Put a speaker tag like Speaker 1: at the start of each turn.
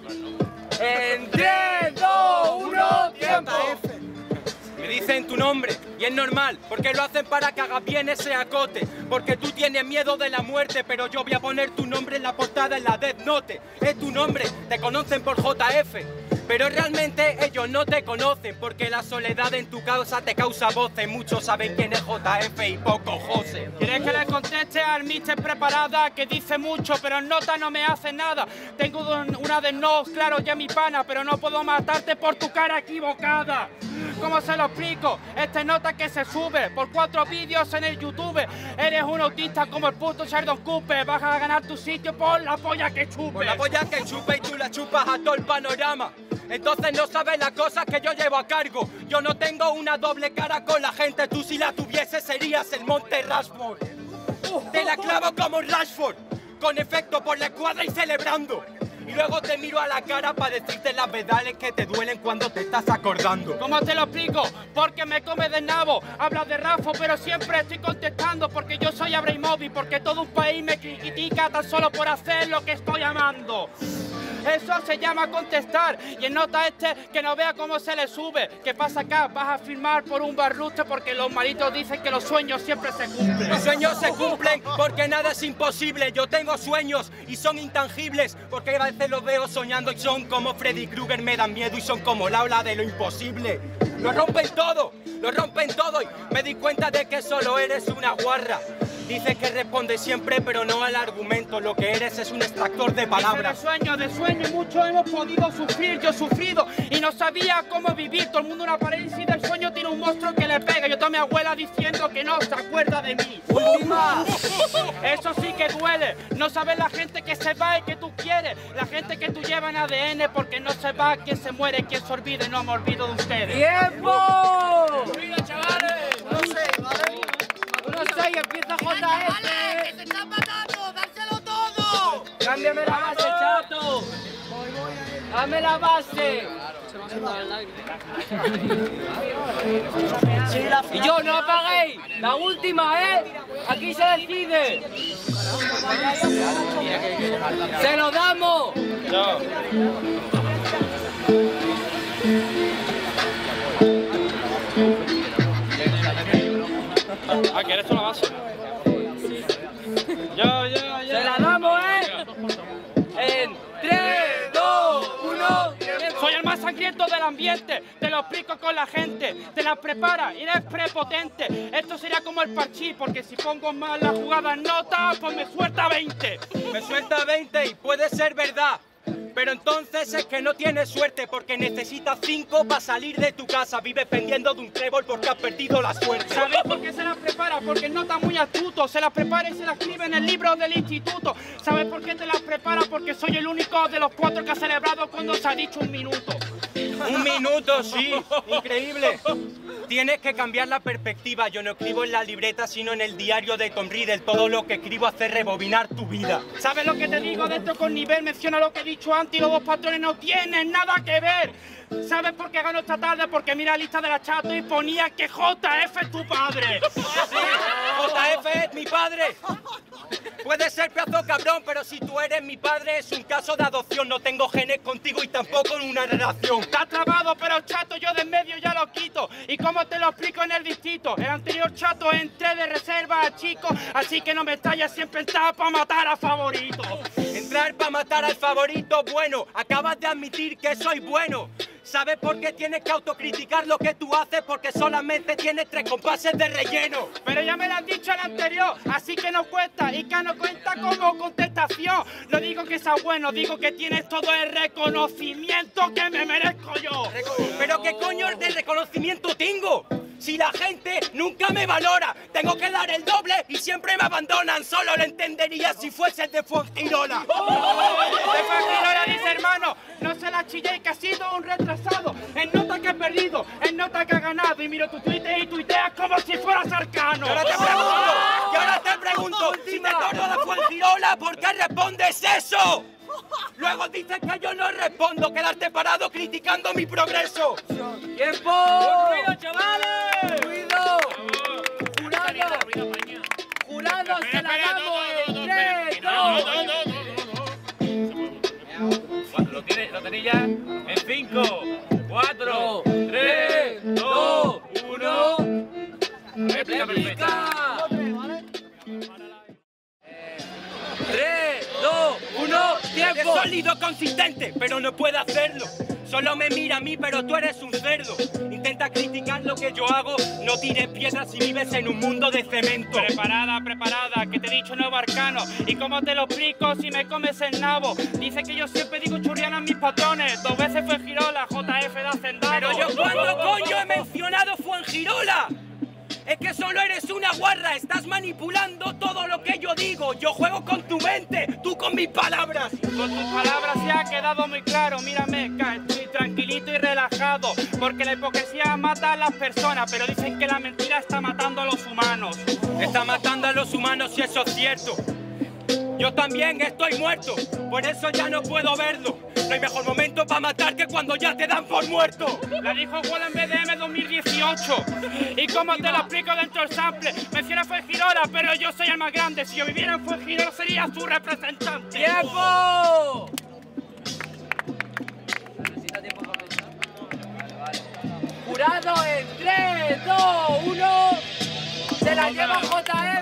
Speaker 1: En 3, 2, 1, tiempo. Me dicen tu nombre y es normal, porque lo hacen para que hagas bien ese acote. Porque tú tienes miedo de la muerte, pero yo voy a poner tu nombre en la portada en la Death Note. Es tu nombre, te conocen por JF. Pero realmente ellos no te conocen, porque la soledad en tu causa te causa voces. Muchos saben quién es JF y poco José.
Speaker 2: ¿Quieres que le conteste al mister preparada? Que dice mucho, pero en nota no me hace nada. Tengo una de no, claro, ya mi pana, pero no puedo matarte por tu cara equivocada. ¿Cómo se lo explico? Esta nota que se sube por 4 vídeos en el YouTube. Eres un autista como el puto Sheldon Cooper. Vas a ganar tu sitio por la polla que chupe.
Speaker 1: Por la polla que chupe y tú la chupas a todo el panorama. Entonces no sabes las cosas que yo llevo a cargo. Yo no tengo una doble cara con la gente. Tú si la tuvieses serías el Monte Rashford. Te la clavo como Rashford, con efecto por la escuadra y celebrando. Y luego te miro a la cara para decirte las verdades que te duelen cuando te estás acordando.
Speaker 2: ¿Cómo te lo explico? Porque me come de nabo. Hablas de Rafa, pero siempre estoy contestando. Porque yo soy Abramovich, porque todo un país me critica tan solo por hacer lo que estoy amando. Eso se llama contestar. Y en nota que no vea cómo se le sube. ¿Qué pasa acá? Vas a firmar por un barruste porque los malitos dicen que los sueños siempre se cumplen.
Speaker 1: Los sueños se cumplen porque nada es imposible. Yo tengo sueños y son intangibles, porque a veces los veo soñando y son como Freddy Krueger, me dan miedo y son como la ola de lo imposible. Lo rompen todo y me di cuenta de que solo eres una guarra. Dices que respondes siempre, pero no al argumento. Lo que eres es un extractor de palabras.
Speaker 2: De sueño, y mucho hemos podido sufrir. Yo he sufrido y no sabía cómo vivir. Todo el mundo una parálisis del sueño, tiene un monstruo que le pega. Yo toda mi abuela diciendo que no se acuerda de mí.
Speaker 1: ¡Última!
Speaker 2: Eso sí que duele. No sabes la gente que se va y que tú quieres. La gente que tú llevas en ADN, porque no se va quien se muere, quien se olvida y no me olvido de ustedes.
Speaker 1: ¡Tiempo!
Speaker 2: ¡Mira, chavales!
Speaker 3: No sé, ¿vale?
Speaker 1: 1-6, empieza JF.
Speaker 3: ¡Que se están matando! ¡Dárselo todo!
Speaker 1: Cámbiame la base, chato. Dame la base. Y yo, no apaguéis. La última, ¿eh? Aquí se decide. ¡Se lo damos!
Speaker 2: No. Ah, ¿quieres una base? Yo.
Speaker 1: ¡Se la damos, eh! En 3, 2, 1...
Speaker 2: Soy el más sangriento del ambiente, te lo explico con la gente, te la prepara y eres prepotente. Esto sería como el parchís, porque si pongo mal la jugada en nota, pues me suelta 20.
Speaker 1: Me suelta 20 y puede ser verdad. Pero entonces es que no tienes suerte, porque necesitas 5 para salir de tu casa. Vives pendiendo de un trébol porque has perdido la suerte.
Speaker 2: ¿Sabes por qué se las prepara? Porque no está muy astuto. Se las prepara y se las escribe en el libro del instituto. ¿Sabes por qué te las prepara? Porque soy el único de los 4 que ha celebrado cuando se ha dicho 1 minuto.
Speaker 1: 1 minuto, sí. Increíble. Tienes que cambiar la perspectiva. Yo no escribo en la libreta, sino en el diario de Tom Riddle. Todo lo que escribo hace rebobinar tu vida.
Speaker 2: ¿Sabes lo que te digo? Dentro con nivel menciona lo que he dicho antes y los 2 patrones no tienen nada que ver. ¿Sabes por qué ganó esta tarde? Porque mira la lista de la chato y ponía que JF es tu padre.
Speaker 1: Sí, JF es mi padre. Puede ser pedazo cabrón, pero si tú eres mi padre es un caso de adopción. No tengo genes contigo y tampoco en una relación.
Speaker 2: Está trabado, pero chato, yo de en medio ya lo quito. ¿Y cómo te lo explico en el distrito? El anterior chato entré de reserva, chico, así que no me estalles, siempre está para matar a favorito.
Speaker 1: Entrar para matar al favorito, bueno, acabas de admitir que soy bueno. ¿Sabes por qué tienes que autocriticar lo que tú haces? Porque solamente tienes 3 compases de relleno.
Speaker 2: Pero ya me lo han dicho el anterior, así que no cuesta y que no cuenta como contestación. No digo que sea bueno, digo que tienes todo el reconocimiento que me merezco yo.
Speaker 1: ¿Pero qué coño de reconocimiento tengo? Si la gente nunca me valora, tengo que dar el doble y siempre me abandonan. Solo lo entendería si fuese de Fuengirola.
Speaker 2: De Fuengirola dice, hermano, no se la chilléis que ha sido un retrasado. En nota que he perdido, en nota que ha ganado. Y miro tu Twitter y tuiteas como si fueras Arcano.
Speaker 1: Y ahora te pregunto, si te torno de Fuengirola, ¿por qué respondes eso? Luego dices que yo no respondo, quedarte parado criticando mi progreso. ¡Tiempo!
Speaker 2: ¡Ruido, chavales!
Speaker 1: ¡Ruido!
Speaker 2: ¡Jurado, se la damos! ¡En 3, 2!
Speaker 4: Lo tiene
Speaker 2: Batería en 5, 4, 3, 2, 1. Réplica perfecta.
Speaker 1: 3, 2, 1, tiempo. Es sólido, consistente, pero no puede hacerlo. Solo me mira a mí, pero tú eres un cerdo. Intenta criticar lo que yo hago, no tires piedras si vives en un mundo de cemento.
Speaker 2: Preparada, preparada, que te he dicho nuevo arcano. ¿Y cómo te lo explico si me comes el nabo? Dice que yo siempre digo churriana a mis patrones. 2 veces fue Girola, JF de Hacendado.
Speaker 1: Pero yo cuando coño he mencionado Fuengirola. Es que solo eres una guarra, estás manipulando todo lo que yo digo. Yo juego con tu mente, tú con mis palabras.
Speaker 2: Con tus palabras se ha quedado muy claro. Mírame, estoy tranquilito y relajado. Porque la hipocresía mata a las personas, pero dicen que la mentira está matando a los humanos.
Speaker 1: Está matando a los humanos y eso es cierto. Yo también estoy muerto, por eso ya no puedo verlo. No hay mejor momento para matar que cuando ya te dan por muerto.
Speaker 2: La dijo Wall en BDM 2018. ¿Y cómo te lo explico dentro del sample? Menciona Fuengirola, pero yo soy el más grande. Si yo viviera en Fuengirola sería su representante.
Speaker 1: ¡Tiempo!
Speaker 4: Necesita tiempo para pensar. Vale. Jurado en 3, 2, 1. Se la lleva JF.